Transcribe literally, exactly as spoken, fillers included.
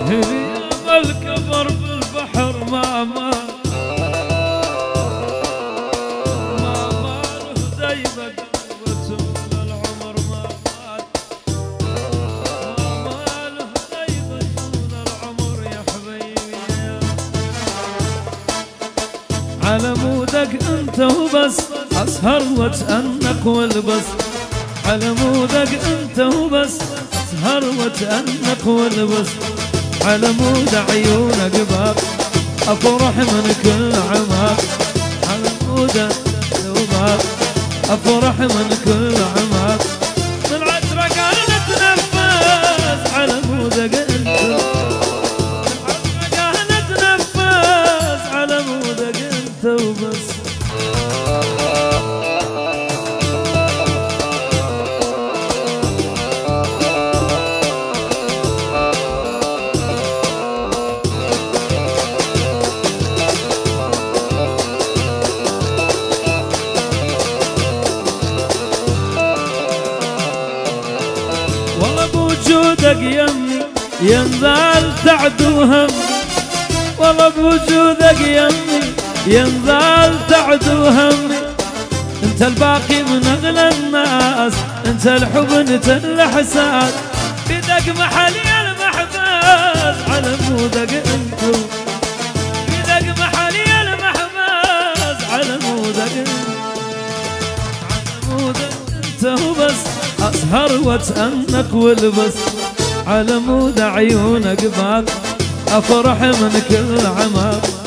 اليوم الكبر بالبحر ما مال ما ماله دايما قوته للعمر ما مال ما ماله دايما للعمر يا حبيبي على مودك انت وبس اسهر واتأنق والبس على مودك انت وبس اسهر واتأنق والبس على مود عيونك باب افرح من كل عماق على مودك وباب افرح من كل عماق من عطرك انا اتنفس على مودك انت من عطرك انا اتنفس على مودك انت وبس بوجودك يمي ينزال تعدو هم والله بوجودك يمي ينزال تعدو همي انت الباقي من اغلى الناس انت الحب انت الاحساس بيدك محلي المحباس على مودك انت بيدك محلي المحباس على مودك انت على مودك انت وبس اسهر واتأنق والبس على مود عيونك باك افرح من كل عماق